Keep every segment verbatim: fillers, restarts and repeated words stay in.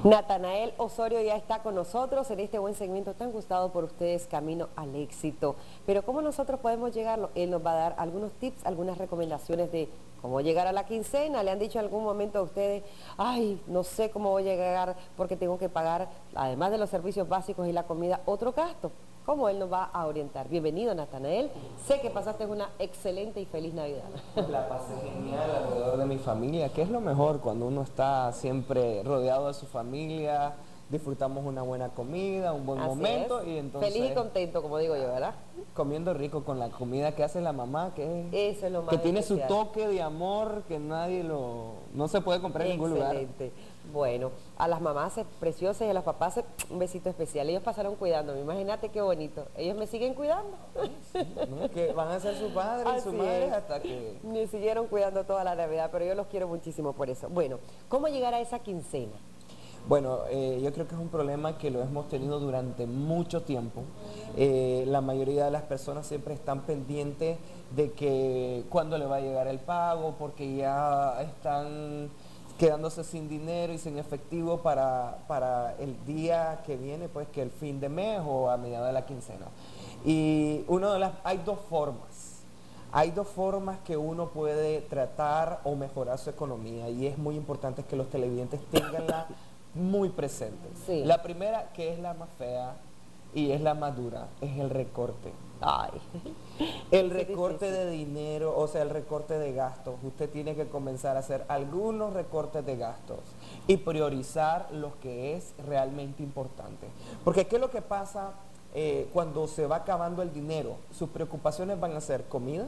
Natanael Osorio ya está con nosotros en este buen segmento tan gustado por ustedes, Camino al Éxito. Pero ¿cómo nosotros podemos llegarlo? Él nos va a dar algunos tips, algunas recomendaciones de cómo llegar a la quincena. ¿Le han dicho en algún momento a ustedes, ay, no sé cómo voy a llegar porque tengo que pagar, además de los servicios básicos y la comida, otro gasto? ¿Cómo él nos va a orientar? Bienvenido, Natanael. Sé que pasaste una excelente y feliz Navidad. La pasé genial alrededor de mi familia, que es lo mejor cuando uno está siempre rodeado de su familia, disfrutamos una buena comida, un buen Así momento es. y entonces... Feliz y contento, como digo yo, ¿verdad? Comiendo rico con la comida que hace la mamá, que, Eso es lo más que tiene su especial. toque de amor que nadie lo... no se puede comprar en ningún lugar. Excelente. Bueno, a las mamás preciosas y a los papás un besito especial. Ellos pasaron cuidándome, imagínate qué bonito. Ellos me siguen cuidando. Sí, ¿no? Que van a ser su padre y Así su madre es. hasta que... Me siguieron cuidando toda la Navidad, pero yo los quiero muchísimo por eso. Bueno, ¿cómo llegar a esa quincena? Bueno, eh, yo creo que es un problema que lo hemos tenido durante mucho tiempo. Eh, la mayoría de las personas siempre están pendientes de que cuándo le va a llegar el pago, porque ya están quedándose sin dinero y sin efectivo para, para el día que viene, pues que el fin de mes o a mediados de la quincena. Y uno de las, hay dos formas. Hay dos formas que uno puede tratar o mejorar su economía y es muy importante que los televidentes tenganla muy presente. Sí. La primera, que es la más fea y es la más dura, es el recorte. Ay. El Sí, recorte sí, sí. de dinero, o sea, el recorte de gastos. Usted tiene que comenzar a hacer algunos recortes de gastos y priorizar lo que es realmente importante. Porque ¿qué es lo que pasa eh, cuando se va acabando el dinero? Sus preocupaciones van a ser comida,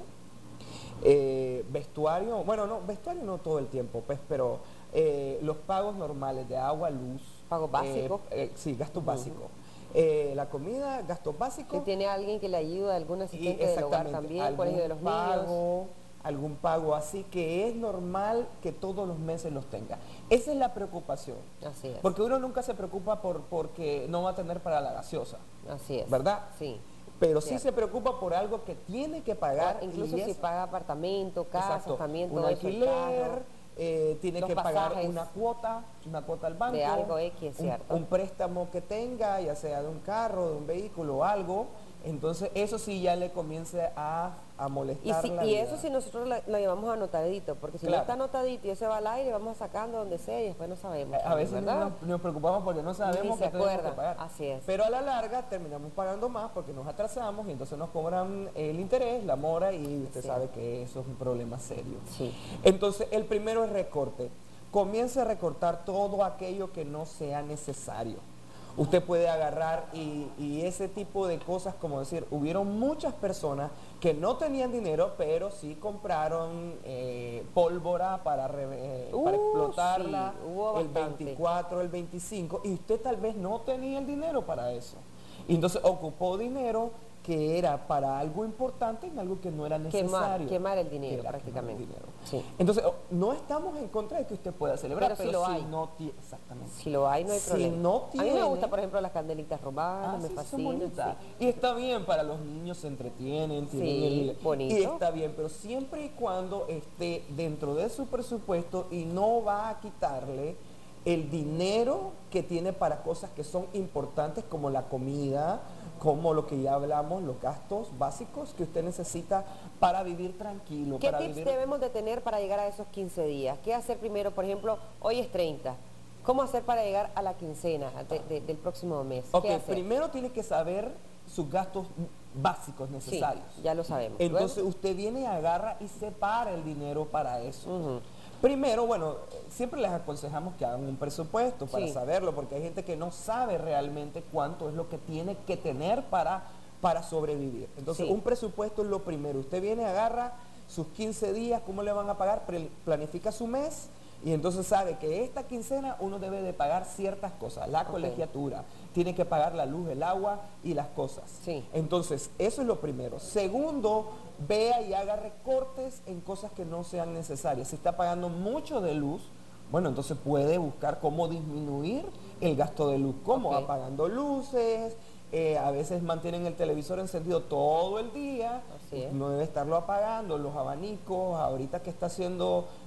eh, vestuario, bueno, no, vestuario no todo el tiempo, pues, pero eh, los pagos normales de agua, luz. Pagos básicos. Eh, eh, sí, gastos Uh-huh. básicos. Eh, la comida, gastos Si básicos. tiene alguien que le ayuda, algún Y asistente del hogar exactamente, también, algún colegio de los niños. pago, algún pago así que es normal que todos los meses los tenga. Esa es la preocupación. Así es. Porque uno nunca se preocupa por porque no va a tener para la gaseosa, Así es. ¿verdad? Sí. Pero sí Cierto. se preocupa por algo que tiene que pagar. O incluso y si es- paga apartamento, casas, exacto, también un todo eso, el carro, alquiler, eh, tiene los que pagar pasajes una cuota, una cuota al banco. de algo X, es un, cierto. un préstamo que tenga, ya sea de un carro, de un vehículo o algo. Entonces eso sí ya le comienza a, a Y, molestar si, la y vida. eso si nosotros lo, lo llevamos anotadito, porque si Claro. no está anotadito y eso va al aire, vamos sacando donde sea y después no sabemos. A veces ¿verdad? nos, nos preocupamos porque no sabemos Ni que se tenemos que acuerdan. pagar. Así es. Pero a la larga terminamos pagando más porque nos atrasamos y entonces nos cobran el interés, la mora y usted Sí. sabe que eso es un problema serio. Sí. Entonces el primero es recorte. Comience a recortar todo aquello que no sea necesario. Usted puede agarrar y, y ese tipo de cosas, como decir, hubieron muchas personas que no tenían dinero, pero sí compraron eh, pólvora para, re- eh, para Uh, explotarla sí, hubo el bastante. veinticuatro, el veinticinco, y usted tal vez no tenía el dinero para eso. Y entonces ocupó dinero que era para algo importante en algo que no era Quemar, necesario. quemar el Que dinero era quemar el prácticamente. dinero. Sí. Entonces, oh, no estamos en contra de que usted pueda celebrar, Pero pero, si lo si hay. no tiene, exactamente. Si lo hay, no hay Si problema. no A mí me tiene- gusta, por ejemplo, las candelitas romanas, Ah, me sí, son fascinan. bonitas. Sí. Y está bien, para los niños se entretienen, tienen Sí, el- bonito. y está bien, pero siempre y cuando esté dentro de su presupuesto y no va a quitarle el dinero que tiene para cosas que son importantes como la comida, como lo que ya hablamos, los gastos básicos que usted necesita para vivir tranquilo. ¿Qué para tips vivir... debemos de tener para llegar a esos quince días? ¿Qué hacer primero? Por ejemplo, hoy es treinta. ¿Cómo hacer para llegar a la quincena de- de- del próximo mes? Ok, ¿Qué hacer? primero tiene que saber sus gastos básicos Sí, necesarios. ya lo sabemos. Entonces usted viene y agarra y separa el dinero para eso. Ujú. Primero, bueno, siempre les aconsejamos que hagan un presupuesto para Sí. saberlo, porque hay gente que no sabe realmente cuánto es lo que tiene que tener para, para sobrevivir. Entonces, Sí. un presupuesto es lo primero. Usted viene, agarra sus quince días, cómo le van a pagar, Pre- planifica su mes y entonces sabe que esta quincena uno debe de pagar ciertas cosas, la Ok. colegiatura, tiene que pagar la luz, el agua y las cosas. Sí. Entonces, eso es lo primero. Segundo, vea y haga recortes en cosas que no sean necesarias. Si está pagando mucho de luz, bueno, entonces puede buscar cómo disminuir el gasto de luz, como Ok. apagando luces, eh, a veces mantienen el televisor encendido todo el día, Así es. no debe estarlo apagando, los abanicos, ahorita que está haciendo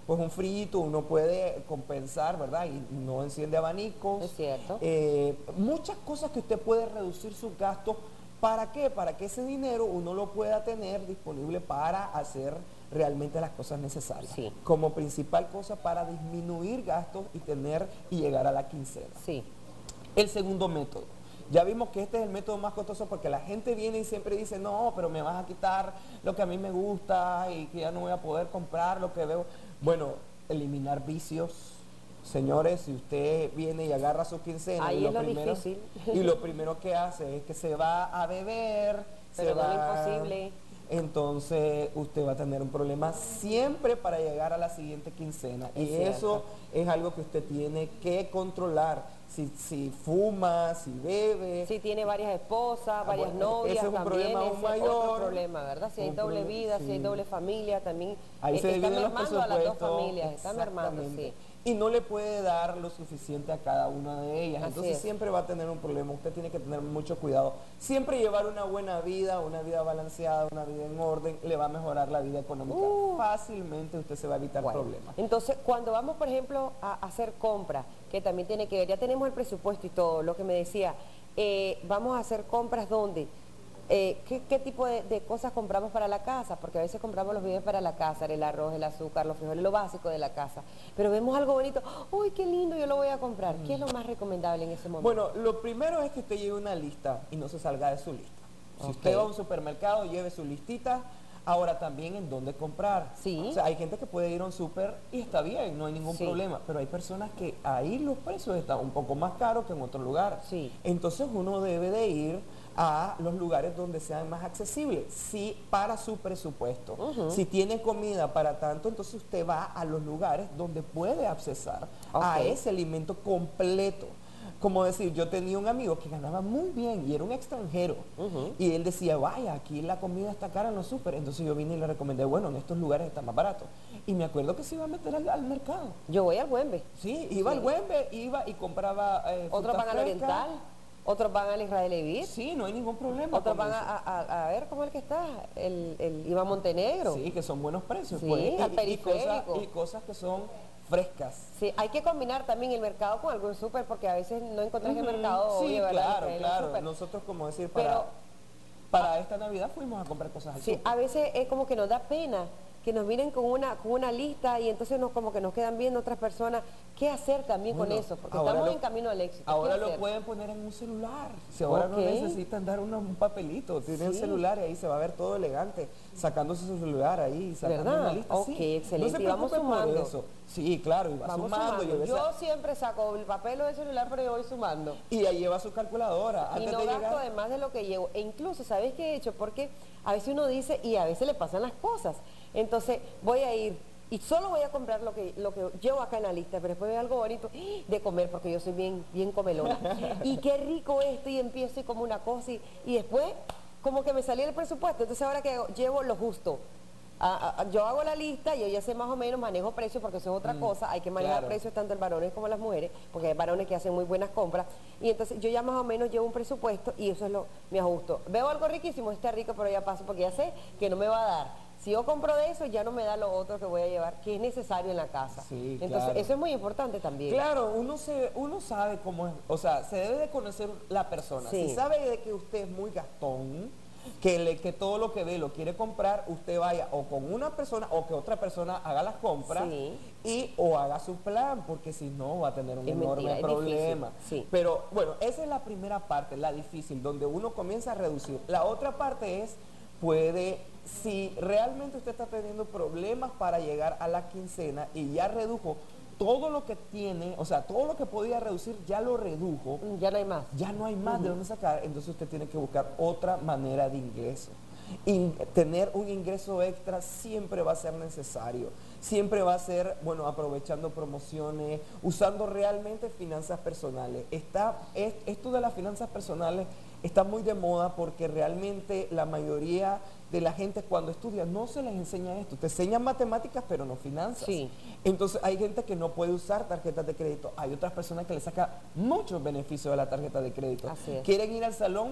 pues un frito, uno puede compensar, ¿verdad? Y no enciende abanicos. Es cierto. Eh, muchas cosas que usted puede reducir sus gastos. ¿Para qué? Para que ese dinero uno lo pueda tener disponible para hacer realmente las cosas necesarias. Sí. Como principal cosa para disminuir gastos y tener y llegar a la quincena. Sí. El segundo método. Ya vimos que este es el método más costoso porque la gente viene y siempre dice, no, pero me vas a quitar lo que a mí me gusta y que ya no voy a poder comprar lo que veo. Bueno, eliminar vicios. Señores, si usted viene y agarra su quincena Ahí y lo, es lo primero, difícil. y lo primero que hace es que se va a beber, Pero se no va, es imposible. entonces usted va a tener un problema siempre para llegar a la siguiente quincena. Es y cierto. eso es algo que usted tiene que controlar. Si, si fuma, si bebe. Si tiene varias esposas, varias bueno, novias, ese es un también problema aún ese es mayor. otro problema, ¿verdad? Si hay Un doble problema, vida, si hay sí. doble familia, también Ahí eh, se está dividen los mermando a las dos presupuestos. familias, está mermando, sí. Exactamente. Y no le puede dar lo suficiente a cada una de ellas. Así Entonces es. siempre va a tener un problema. Usted tiene que tener mucho cuidado. Siempre llevar una buena vida, una vida balanceada, una vida en orden, le va a mejorar la vida económica. Uh. Fácilmente usted se va a evitar Bueno, problemas. entonces, cuando vamos, por ejemplo, a hacer compras, que también tiene que ver, ya tenemos el presupuesto y todo, lo que me decía, eh, vamos a hacer compras ¿dónde? Eh, ¿qué, qué tipo de, de cosas compramos para la casa? Porque a veces compramos los víveres para la casa, el arroz, el azúcar, los frijoles, lo básico de la casa. Pero vemos algo bonito, ¡uy, qué lindo, yo lo voy a comprar! ¿Qué es lo más recomendable en ese momento? Bueno, lo primero es que usted lleve una lista y no se salga de su lista. Si Ok. usted va a un supermercado, lleve su listita. Ahora también en dónde comprar. Sí. O sea, hay gente que puede ir a un súper y está bien, no hay ningún Sí. problema. Pero hay personas que ahí los precios están un poco más caros que en otro lugar. Sí. Entonces uno debe de ir a los lugares donde sean más accesibles, sí, para su presupuesto. Ujú. Si tiene comida para tanto, entonces usted va a los lugares donde puede accesar a Ok. ese alimento completo. Como decir, yo tenía un amigo que ganaba muy bien y era un extranjero. Ujú. Y él decía, vaya, aquí la comida está cara en los súper. Entonces yo vine y le recomendé, bueno, en estos lugares está más barato. Y me acuerdo que se iba a meter al, al mercado. Yo voy al Güembe. Sí, iba Sí. al Güembe, iba y compraba eh, Otros fruta van al fresca. Oriental, otros van al Israel Evir, Sí, no hay ningún problema. otros con van a, eso. a- a- a ver cómo es el que está, el, el Iván Montenegro. Sí, que son buenos precios. Sí, pues, al y, y cosas, periférico. y cosas que son frescas. Sí, hay que combinar también el mercado con algún súper porque a veces no encontrás en el Ujú, mercado. sí, oye, ¿verdad? claro, Israel, el claro. súper. Nosotros, como decir, para, Pero- para esta Navidad fuimos a comprar cosas al Sí, súper. a veces es como que nos da pena que nos miren con una, con una lista y entonces nos como que nos quedan viendo otras personas. ¿Qué hacer también Bueno, con eso? Porque ahora estamos lo- en camino al éxito. ¿Qué Ahora lo hacer? pueden poner en un celular. Si ahora no Ok. necesitan dar una- un papelito, tienen Sí. celular y ahí se va a ver todo elegante, sacándose su celular ahí, sacando ¿Verdad? una lista. Ok, sí. excelente. No se Y vamos preocupen por sumando. eso. Sí, claro, y va Vamos sumando. sumando. Y, a veces- Yo siempre saco el papel o el celular, pero yo voy sumando. y ahí lleva su calculadora. Y Antes no de gasto llegar, de más de lo que llevo. E incluso, ¿sabes qué he hecho? Porque a veces uno dice y a veces le pasan las cosas. Entonces, voy a ir y solo voy a comprar lo que, lo que llevo acá en la lista, pero después veo algo bonito de comer, porque yo soy bien, bien comelona. Y qué rico esto, y empiezo y como una cosa, y, y después como que me salía el presupuesto. Entonces ahora que hago, llevo lo justo. Ah, ah, yo hago la lista, yo ya sé más o menos, manejo precios, porque eso es otra cosa, hay que manejar claro. precios tanto en varones como en las mujeres, porque hay varones que hacen muy buenas compras, y entonces yo ya más o menos llevo un presupuesto y eso es lo, me ajusto. Veo algo riquísimo, está rico, pero ya paso, porque ya sé que no me va a dar. Si yo compro de eso, ya no me da lo otro que voy a llevar, que es necesario en la casa. Sí, entonces, claro. eso es muy importante también. Claro, uno se, uno sabe cómo es, o sea, se debe de conocer la persona. Sí. Si sabe de que usted es muy gastón, que, le, que todo lo que ve lo quiere comprar, usted vaya o con una persona o que otra persona haga las compras Sí. y o haga su plan, porque si no va a tener un Es enorme mentira, es problema. difícil, sí. Pero bueno, esa es la primera parte, la difícil, donde uno comienza a reducir. La otra parte es, puede, si realmente usted está teniendo problemas para llegar a la quincena y ya redujo todo lo que tiene, o sea, todo lo que podía reducir ya lo redujo, Mm, Ya no hay más. ya no hay más de dónde sacar, entonces usted tiene que buscar otra manera de ingreso. Y tener un ingreso extra siempre va a ser necesario, siempre va a ser, bueno, aprovechando promociones, usando realmente finanzas personales. Está, es- esto de las finanzas personales está muy de moda porque realmente la mayoría de la gente cuando estudia no se les enseña esto, te enseñan matemáticas pero no finanzas. Sí. Entonces hay gente que no puede usar tarjetas de crédito, hay otras personas que le sacan muchos beneficios de la tarjeta de crédito. Así es. Quieren ir al salón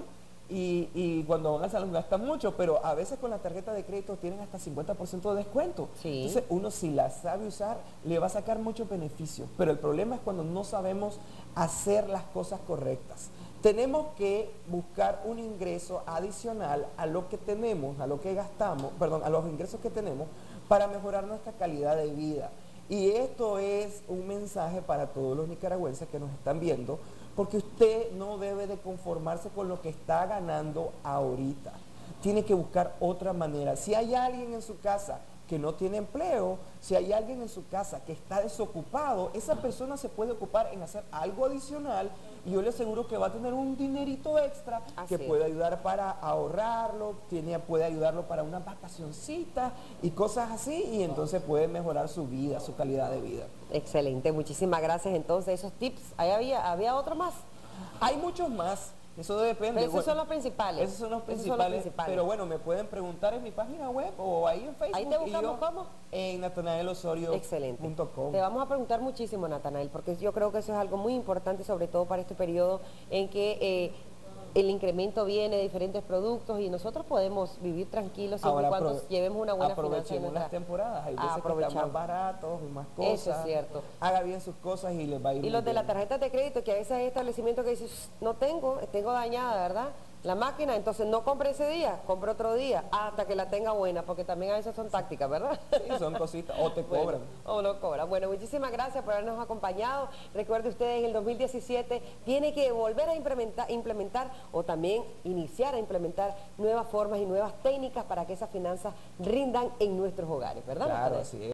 y, y cuando van al salón gastan mucho, pero a veces con la tarjeta de crédito tienen hasta cincuenta por ciento de descuento. Sí. Entonces uno si la sabe usar, le va a sacar muchos beneficios, pero el problema es cuando no sabemos hacer las cosas correctas. Tenemos que buscar un ingreso adicional a lo que tenemos, a lo que gastamos, perdón, a los ingresos que tenemos para mejorar nuestra calidad de vida. Y esto es un mensaje para todos los nicaragüenses que nos están viendo, porque usted no debe de conformarse con lo que está ganando ahorita. Tiene que buscar otra manera. Si hay alguien en su casa que no tiene empleo, si hay alguien en su casa que está desocupado, esa persona se puede ocupar en hacer algo adicional y yo le aseguro que va a tener un dinerito extra Así que es. puede ayudar para ahorrarlo, tiene, puede ayudarlo para una vacacioncita y cosas así, y entonces puede mejorar su vida, su calidad de vida. Excelente, muchísimas gracias. Entonces, esos tips, ¿ahí había, había otro más? Hay muchos más. Eso depende. Pero esos Bueno, son los principales. Esos son los Esos son los principales. principales. Pero bueno, me pueden preguntar en mi página web o ahí en Facebook. Ahí te y buscamos, yo ¿cómo? En natanael osorio punto com. Excelente. Te vamos a preguntar muchísimo, Natanael, porque yo creo que eso es algo muy importante, sobre todo para este periodo en que eh, el incremento viene de diferentes productos y nosotros podemos vivir tranquilos siempre Ahora y cuando apro- llevemos una buena finanza en aprovechemos nuestra... las temporadas. Hay veces que Aprovechamos. están más baratos y más cosas. Eso es cierto. Haga bien sus cosas y les va a ir Y muy los de la bien. tarjeta de crédito, que a veces hay establecimientos que dicen, no tengo, tengo dañada, ¿verdad? La máquina, entonces no compre ese día, compre otro día, hasta que la tenga buena, porque también a veces son tácticas, ¿verdad? Sí, son cositas. O te Bueno, cobran. o no cobran. Bueno, muchísimas gracias por habernos acompañado. Recuerde ustedes, en el dos mil diecisiete tiene que volver a implementar, implementar o también iniciar a implementar nuevas formas y nuevas técnicas para que esas finanzas rindan en nuestros hogares, ¿verdad? Claro, Natanael? así es.